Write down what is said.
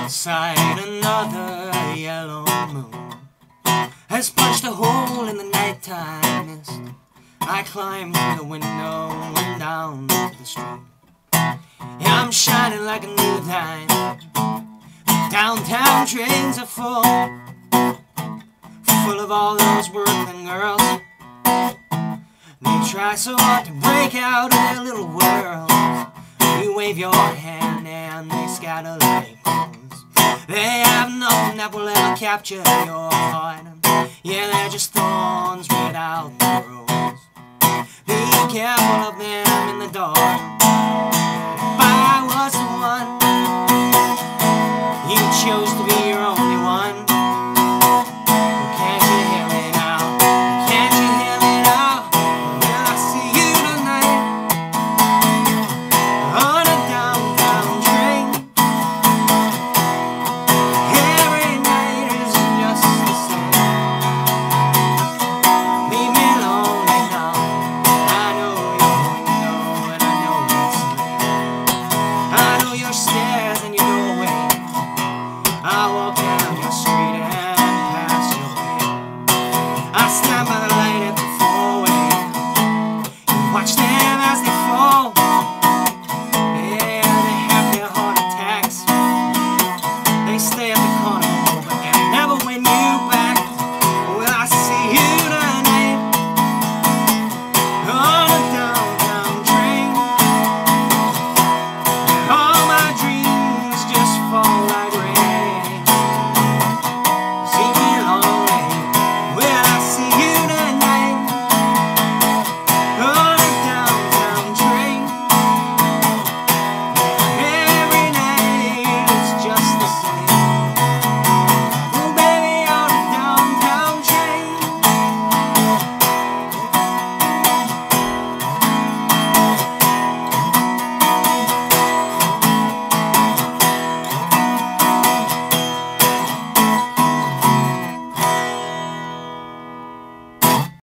Outside, another yellow moon has punched a hole in the nighttime mist. I climb through the window and down to the street. Yeah, I'm shining like a new dime. Downtown trains are full of all those working girls. They try so hard to break out of their little world. You wave your hand and they scatter like crows. They have nothing that will ever capture your heart. Yeah, they're just thorns without the rose. Be careful of them